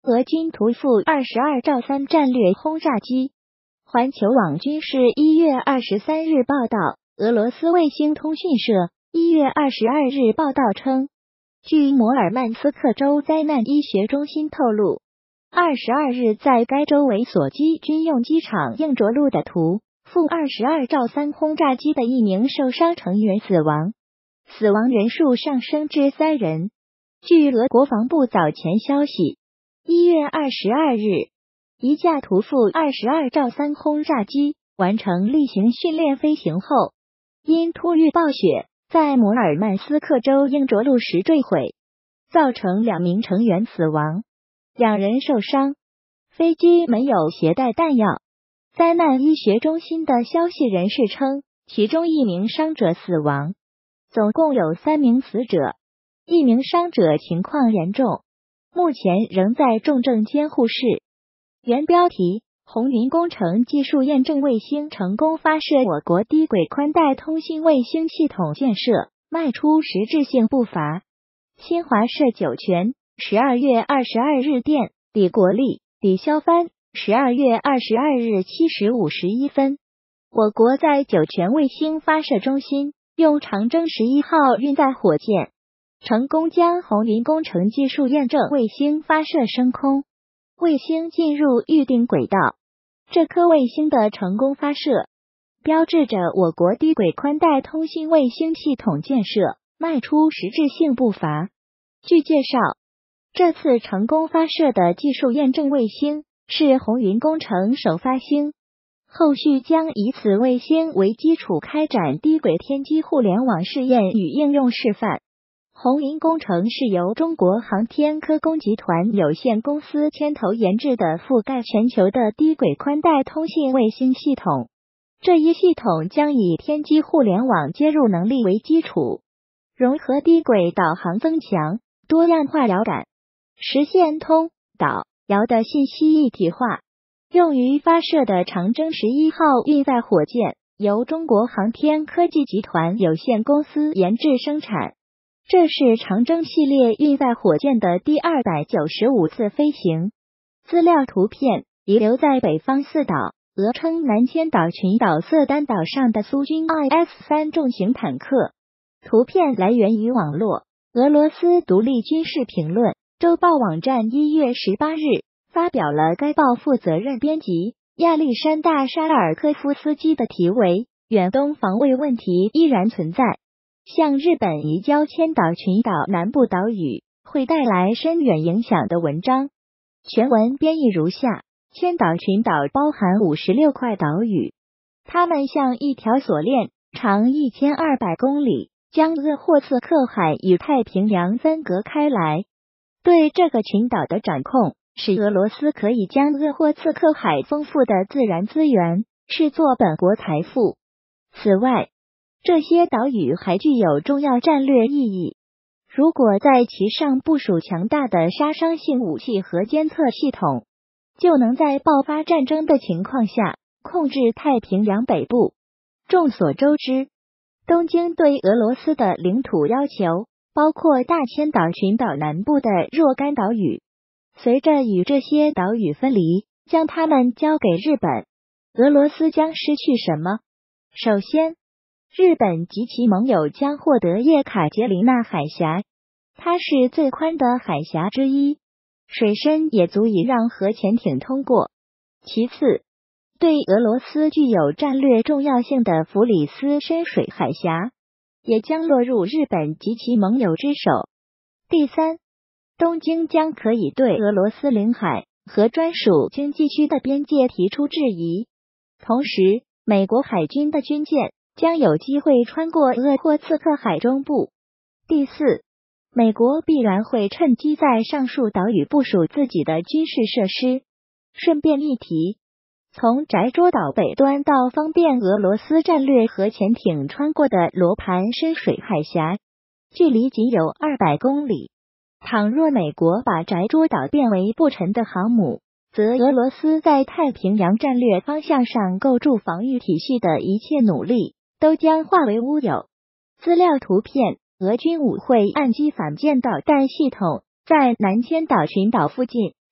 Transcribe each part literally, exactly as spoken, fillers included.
俄军突覆二十二兆三战略轰炸机。环球网军事一月二十三日报道，俄罗斯卫星通讯社一月二十二日报道称，据摩尔曼斯克州灾难医学中心透露，二十二日在该州维索基军用机场硬着陆的突覆二十二兆三轰炸机的一名受伤成员死亡，死亡人数上升至三人。据俄国防部早前消息，一月二十二日，一架突覆二十二兆三轰炸机完成例行训练飞行后，因突遇暴雪，在摩尔曼斯克州硬着陆时坠毁，造成两名成员死亡，两人受伤。飞机没有携带弹药。灾难医学中心的消息人士称，其中一名伤者死亡，总共有三名死者，一名伤者情况严重，目前仍在重症监护室。原标题：红云工程技术验证卫星成功发射，我国低轨宽带通信卫星系统建设迈出实质性步伐。新华社酒泉十二月二十二日电，李国立、李霄帆十二月二十二日七时五十一分，我国在酒泉卫星发射中心用长征十一号运载火箭，成功将红云工程技术验证卫星发射升空，卫星进入预定轨道。这颗卫星的成功发射，标志着我国低轨宽带通信卫星系统建设迈出实质性步伐。据介绍，这次成功发射的技术验证卫星是红云工程首发星，后续将以此卫星为基础开展低轨天基互联网试验与应用示范。红云工程是由中国航天科工集团有限公司牵头研制的覆盖全球的低轨宽带通信卫星系统。这一系统将以天基互联网接入能力为基础，融合低轨导航增强、多样化遥感，实现通、导、遥的信息一体化。用于发射的长征十一号运载火箭由中国航天科技集团有限公司研制生产。这是长征系列运载火箭的第二百九十五次飞行。资料图片遗留在北方四岛，俄称南千岛群岛色丹岛上的苏军 I S 三重型坦克。图片来源于网络。俄罗斯独立军事评论周报网站一月十八日发表了该报负责任编辑亚历山大·沙尔科夫斯基的题为“远东防卫问题依然存在，向日本移交千岛群岛南部岛屿会带来深远影响”的文章。全文编译如下：千岛群岛包含五十六块岛屿，它们像一条锁链，长一千二百公里，将鄂霍次克海与太平洋分隔开来。对这个群岛的掌控，使俄罗斯可以将鄂霍次克海丰富的自然资源视作本国财富。此外，这些岛屿还具有重要战略意义。如果在其上部署强大的杀伤性武器和监测系统，就能在爆发战争的情况下控制太平洋北部。众所周知，东京对俄罗斯的领土要求包括大千岛群岛南部的若干岛屿。随着与这些岛屿分离，将它们交给日本，俄罗斯将失去什么？首先，日本及其盟友将获得叶卡捷琳娜海峡，它是最宽的海峡之一，水深也足以让核潜艇通过。其次，对俄罗斯具有战略重要性的弗里斯深水海峡也将落入日本及其盟友之手。第三，东京将可以对俄罗斯领海和专属经济区的边界提出质疑，同时美国海军的军舰将有机会穿过鄂霍次克海中部。第四，美国必然会趁机在上述岛屿部署自己的军事设施。顺便一提，从翟捉岛北端到方便俄罗斯战略核潜艇穿过的罗盘深水海峡，距离仅有二百公里。倘若美国把翟捉岛变为不沉的航母，则俄罗斯在太平洋战略方向上构筑防御体系的一切努力都将化为乌有。资料图片：俄军五会岸基反舰导弹系统在南千岛群岛附近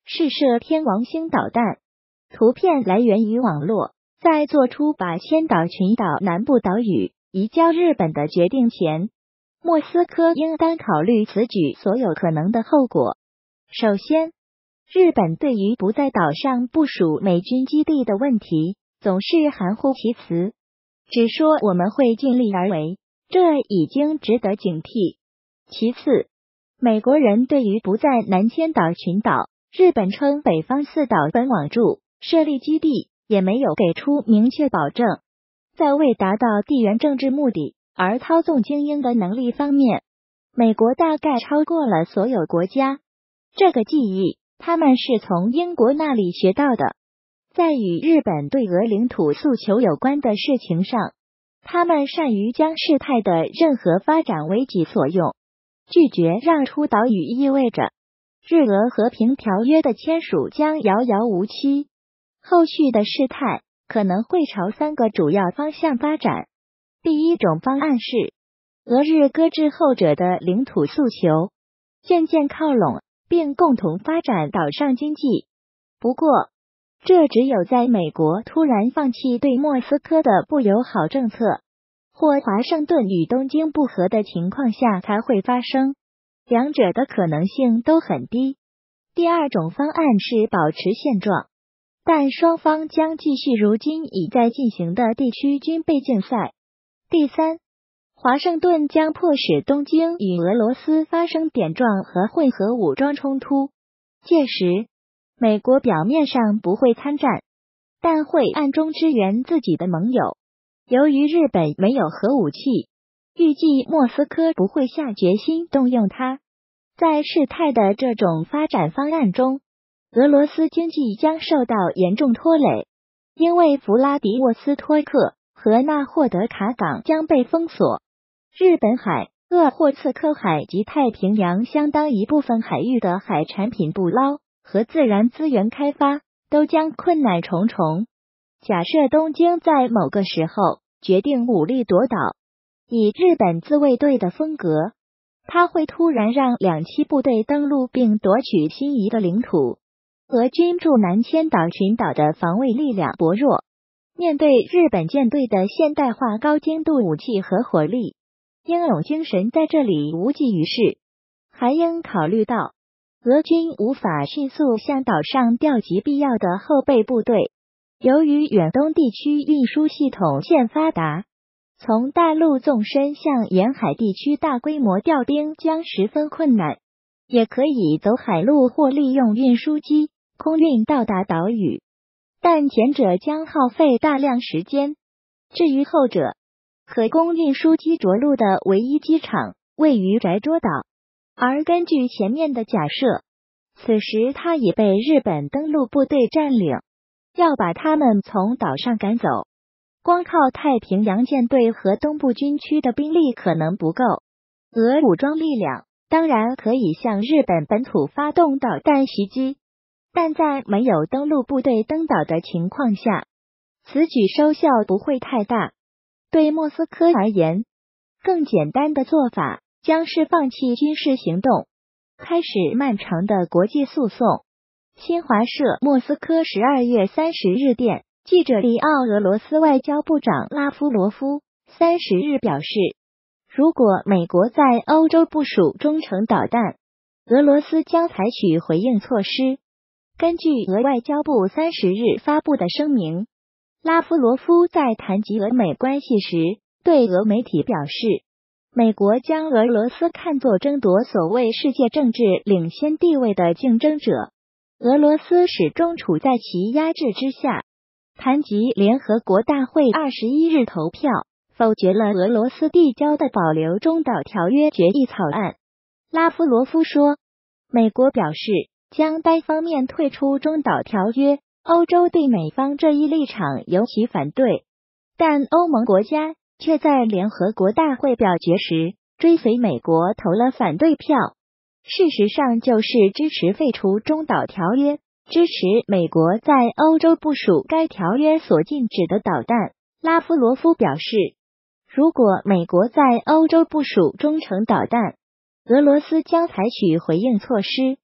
试射天王星导弹。图片来源于网络。在做出把千岛群岛南部岛屿移交日本的决定前，莫斯科应当考虑此举所有可能的后果。首先，日本对于不在岛上部署美军基地的问题，总是含糊其辞，只说我们会尽力而为，这已经值得警惕。其次，美国人对于不在南千岛群岛，日本称北方四岛本网驻设立基地，也没有给出明确保证。在为达到地缘政治目的而操纵精英的能力方面，美国大概超过了所有国家。这个技艺，他们是从英国那里学到的。在与日本对俄领土诉求有关的事情上，他们善于将事态的任何发展为己所用。拒绝让出岛屿意味着日俄和平条约的签署将遥遥无期。后续的事态可能会朝三个主要方向发展。第一种方案是俄日搁置后者的领土诉求，渐渐靠拢，并共同发展岛上经济。不过，这只有在美国突然放弃对莫斯科的不友好政策，或华盛顿与东京不和的情况下才会发生，两者的可能性都很低。第二种方案是保持现状，但双方将继续如今已在进行的地区军备竞赛。第三，华盛顿将迫使东京与俄罗斯发生点状和混合武装冲突，届时美国表面上不会参战，但会暗中支援自己的盟友。由于日本没有核武器，预计莫斯科不会下决心动用它。在事态的这种发展方案中，俄罗斯经济将受到严重拖累，因为弗拉迪沃斯托克和纳霍德卡港将被封锁。日本海、鄂霍次克海及太平洋相当一部分海域的海产品捕捞和自然资源开发都将困难重重。假设东京在某个时候决定武力夺岛，以日本自卫队的风格，他会突然让两栖部队登陆并夺取心仪的领土。俄军驻南千岛群岛的防卫力量薄弱，面对日本舰队的现代化高精度武器和火力，英勇精神在这里无济于事。还应考虑到，俄军无法迅速向岛上调集必要的后备部队。由于远东地区运输系统现发达，从大陆纵深向沿海地区大规模调兵将十分困难，也可以走海路或利用运输机空运到达岛屿，但前者将耗费大量时间。至于后者，可供运输机着陆的唯一机场位于宅捉岛，而根据前面的假设，此时它已被日本登陆部队占领。要把他们从岛上赶走，光靠太平洋舰队和东部军区的兵力可能不够。俄武装力量当然可以向日本本土发动导弹袭击，但在没有登陆部队登岛的情况下，此举收效不会太大。对莫斯科而言，更简单的做法将是放弃军事行动，开始漫长的国际诉讼。新华社莫斯科十二月三十日电，记者利奥俄罗斯外交部长拉夫罗夫三十日表示，如果美国在欧洲部署中程导弹，俄罗斯将采取回应措施。根据俄外交部三十日发布的声明，拉夫罗夫在谈及俄美关系时，对俄媒体表示，美国将俄罗斯看作争夺所谓世界政治领先地位的竞争者。俄罗斯始终处在其压制之下。谈及联合国大会二十一日投票否决了俄罗斯递交的保留中岛条约决议草案，拉夫罗夫说，美国表示将单方面退出中岛条约，欧洲对美方这一立场尤其反对，但欧盟国家却在联合国大会表决时追随美国投了反对票。事实上就是支持废除中岛条约，支持美国在欧洲部署该条约所禁止的导弹。拉夫罗夫表示，如果美国在欧洲部署中程导弹，俄罗斯将采取回应措施。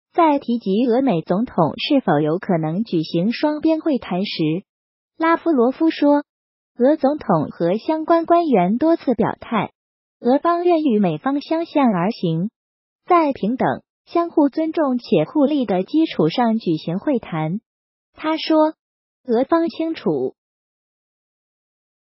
在提及俄美总统是否有可能举行双边会谈时，拉夫罗夫说，俄总统和相关官员多次表态，俄方愿与美方相向而行，在平等、相互尊重且互利的基础上举行会谈。他说，俄方清楚